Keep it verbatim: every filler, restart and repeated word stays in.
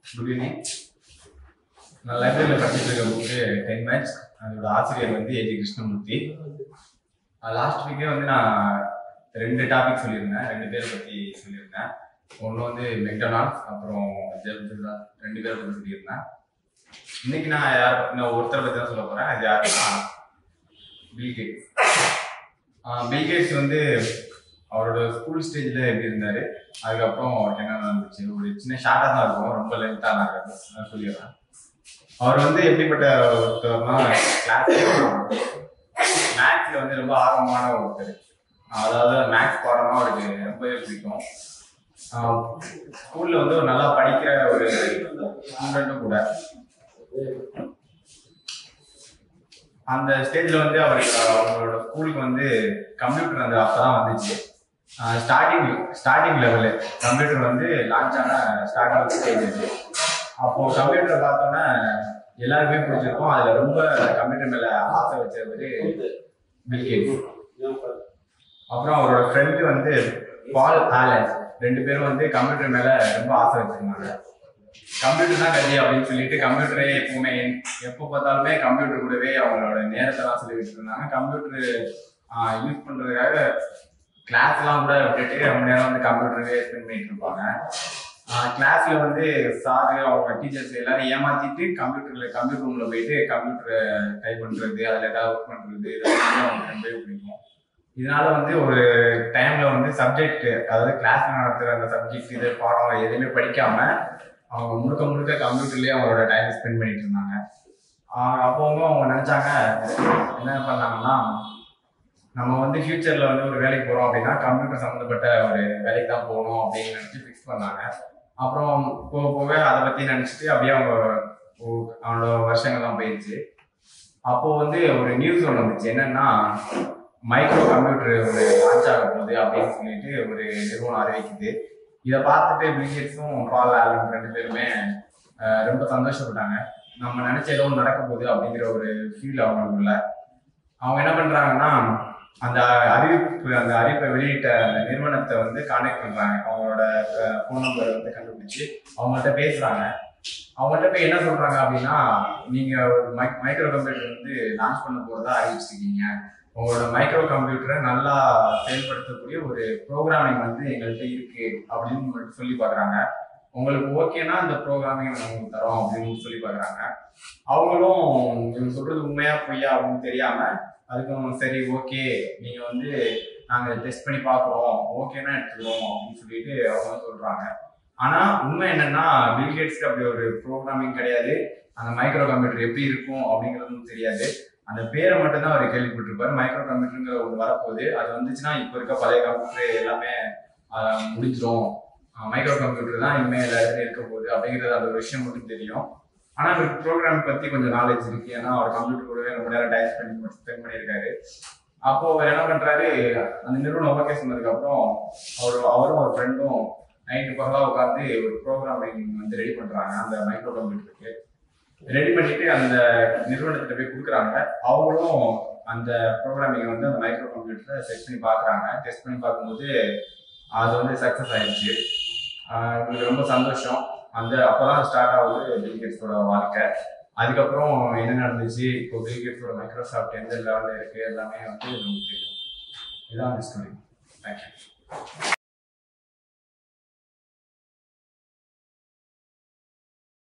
Good evening. நான் லைப்ரரியில் படிச்சுட்டு இருக்க புக்கு டென் மேட்ச். அதோட ஆசிரியர் வந்து ஏஜி கிருஷ்ணமூர்த்தி. லாஸ்ட் வீக்கே வந்து நான் ரெண்டு டாபிக் சொல்லியிருந்தேன், ரெண்டு பேரை பற்றி சொல்லியிருந்தேன். ஒன்று வந்து மெக்டொனால்ட்ஸ், அப்புறம் ஜெப்ஜா, ரெண்டு பேரை பற்றி சொல்லியிருந்தேன். இன்னைக்கு நான் யார் நான் ஒருத்தரை பற்றி தான் சொல்ல போகிறேன். அது யாருன்னா பில்கேட்ஸ். பில்கேட்ஸ் வந்து அவரோட ஸ்கூல் ஸ்டேஜில் எப்படி இருந்தார், அதுக்கப்புறம் அவருக்கு என்ன நடந்துச்சு, ஒரு சின்ன ஷார்ட்டாக தான் இருக்கும், ரொம்ப லென்த்தாக இருக்காது, நான் சொல்லிடுறேன். அவர் வந்து எப்படிப்பட்ட ஒருத்தர்னா, கிளாஸ் மேக்ஸில் வந்து ரொம்ப ஆர்வமான ஒருத்தர். அதாவது மேக்ஸ் பாடம்னா அவருக்கு ரொம்பவே பிடிக்கும். ஸ்கூலில் வந்து ஒரு நல்லா படிக்கிற ஒரு ஸ்டூடெண்ட்டும் கூட. அந்த ஸ்டேஜில் வந்து அவருக்கு அவங்களோட ஸ்கூலுக்கு வந்து கம்ப்யூட்டர் அந்த அப்போ தான் வந்துச்சு. ஸ்டார்டிங் ஸ்டார்டிங் லெவலு கம்ப்யூட்டர் வந்து லான்ச் ஆன ஸ்டார்டிங் ஸ்டேஜ் இது. அப்போது கம்ப்யூட்டரை பார்த்தோன்னா எல்லாருக்குமே பிடிச்சிருக்கும். அதில் ரொம்ப கம்ப்யூட்டர் மேலே ஆசை வச்சவர் பில்கேட்ஸ். அப்புறம் அவரோட ஃப்ரெண்டு வந்து பால் ஆலன், ரெண்டு பேரும் வந்து கம்ப்யூட்டர் மேலே ரொம்ப ஆசை வச்சுருந்தாங்க. கம்ப்யூட்டர் தான் கல்வி அப்படின்னு சொல்லிட்டு கம்ப்யூட்டரே எப்பவுமே எப்போ பார்த்தாலுமே கம்ப்யூட்டர் கூடவே அவங்களோட நேரத்தெல்லாம் சொல்லிக்கிட்டு இருந்தாங்க. கம்ப்யூட்டர் யூஸ் பண்ணுறதுக்காக கிளாஸ்லாம் கூட விட்டுட்டு ரொம்ப நேரம் வந்து கம்ப்யூட்டரவே ஸ்பெண்ட் பண்ணிட்டு இருப்பாங்க. கிளாஸ்ல வந்து சாரு அவங்க டீச்சர்ஸ் எல்லாரும் ஏமாத்திட்டு கம்ப்யூட்டர்ல கம்ப்யூட்டர் ரூம்ல போயிட்டு கம்ப்யூட்டரை டைப் பண்றது, அதில் ஏதாவது ஒர்க் பண்றது, இதெல்லாம் அவங்களுக்கு ரொம்பவே பிடிக்கும். இதனால வந்து ஒரு டைம்ல வந்து சப்ஜெக்ட், அதாவது கிளாஸ்ல நடத்துகிற அந்த சப்ஜெக்ட் இது பாடம் எதுவுமே படிக்காம அவங்க முழுக்க முழுக்க கம்ப்யூட்டர்லேயே அவங்களோட டைம் ஸ்பெண்ட் பண்ணிட்டு இருந்தாங்க. அப்போ அவங்க நினைச்சாங்க, என்ன பண்ணாங்கன்னா, நம்ம வந்து ஃபியூச்சர்ல வந்து ஒரு வேலைக்கு போறோம் அப்படின்னா கம்ப்யூட்டர் சம்மந்தப்பட்ட ஒரு வேலைக்கு தான் போகணும் அப்படின்னு நினைச்சு ஃபிக்ஸ் பண்ணாங்க. அப்புறம் போக போக அதை பத்தி நினைச்சிட்டு அப்படியே அவங்க அவனோட வருஷங்கள்லாம் போயிடுச்சு. அப்போ வந்து ஒரு நியூஸ் ஒன்று வந்துச்சு, என்னன்னா மைக்ரோ கம்ப்யூட்டர் ஒரு லான்ச் ஆக போகுது அப்படின்னு சொல்லிட்டு ஒரு நிறுவனம் அறிவிக்குது. இதை பார்த்துட்டு பில்கேட்ஸும் பால் ஆலன் ரெண்டு பேருமே ரொம்ப சந்தோஷப்பட்டாங்க. நம்ம நினைச்ச ஏதோ நடக்க போகுது அப்படிங்கிற ஒரு ஃபீல் அவங்களுக்குள்ள. அவங்க என்ன பண்றாங்கன்னா, அந்த அறிவிப்பு அந்த அறிவிப்பை வெளியிட்ட அந்த நிறுவனத்தை வந்து கான்டாக்ட் பண்றாங்க. அவங்களோட ஃபோன் நம்பரை வந்து கண்டுபிடிச்சு அவங்கள்ட்ட பேசுறாங்க. அவங்கள்ட்ட போய் என்ன சொல்றாங்க அப்படின்னா, நீங்க ஒரு மை மைக்ரோ கம்ப்யூட்டர் வந்து லான்ச் பண்ண போறதா அறிவிச்சிருக்கீங்க. உங்களோட மைக்ரோ கம்ப்யூட்டரை நல்லா செயல்படுத்தக்கூடிய ஒரு ப்ரோக்ராமிங் வந்து எங்கள்கிட்ட இருக்கு அப்படின்னு சொல்லி பார்க்குறாங்க. உங்களுக்கு ஓகேனா இந்த ப்ரோக்ராமிங் நாங்கள் தரோம் அப்படின்னு சொல்லி பார்க்குறாங்க. அவங்களும் இவங்க சொல்றது உண்மையா பொய்யா அப்படின்னு தெரியாம அதுக்கும் சரி ஓகே, நீங்க வந்து நாங்கள் டெஸ்ட் பண்ணி பார்க்குறோம், ஓகேனா எடுத்துக்கிறோம் அப்படின்னு சொல்லிட்டு அவங்க சொல்றாங்க. ஆனா உண்மை என்னன்னா, பில்கேட்ஸ்க்கு அப்படி ஒரு ப்ரோக்ராமிங் கிடையாது. அந்த மைக்ரோ கம்ப்யூட்டர் எப்படி இருக்கும் அப்படிங்கிறதும் தெரியாது. அந்த பேரை மட்டும் தான் அவர் கேள்விப்பட்டிருப்பாரு. மைக்ரோ கம்ப்யூட்டருங்கிற ஒன்று வரப்போகுது, அது வந்துச்சுன்னா இப்போ இருக்க பழைய கம்ப்யூட்டர் எல்லாமே முடிஞ்சிடும், மைக்ரோ கம்ப்யூட்டர் தான் இனிமேல் எல்லா இடத்துலையும் இருக்க போகுது அப்படிங்கிறது அந்த ஒரு விஷயம் மட்டும் தெரியும். ஆனால் அவருக்கு ப்ரோக்ராம் பற்றி கொஞ்சம் நாலேஜ் இருக்கு, ஏன்னா அவர் கம்ப்யூட்டர் கூடவே ரொம்ப நேரம் டைம் ஸ்பெண்ட் ஸ்பெண்ட் பண்ணியிருக்காரு. அப்போ அவர் என்ன பண்றாரு, அந்த நிறுவனம் ஓகே சொன்னதுக்கப்புறம் அவர் அவரும் ஒரு ஃப்ரெண்டும் நைட்டு பகலாக உட்காந்து ஒரு ப்ரோக்ராமிங் வந்து ரெடி பண்றாங்க. அந்த மைக்ரோ கம்ப்யூட்டருக்கு ரெடி பண்ணிட்டு அந்த நிறுவனத்திட்ட போய் கொடுக்குறாங்க. அவங்களும் அந்த ப்ரோக்ராமிங்கை வந்து அந்த மைக்ரோ கம்ப்யூட்டரை செட் பண்ணி பார்க்குறாங்க. டெஸ்ட் பண்ணி பார்க்கும்போது அது வந்து சக்ஸஸ் ஆயிடுச்சு. இவங்களுக்கு ரொம்ப சந்தோஷம். அந்த அப்போதான் ஸ்டார்ட் ஆகுது பில்கேட்ஸோட வாழ்க்கை. அதுக்கப்புறம் என்ன நடந்துச்சு, இப்போ பில்கேட்ஸோட மைக்ரோசாஃப்ட் எந்த லெவலில் இருக்கு எல்லாமே வந்து நமக்கு தெரியும். இதுதான் அந்த ஸ்டோரி. தேங்க்யூ.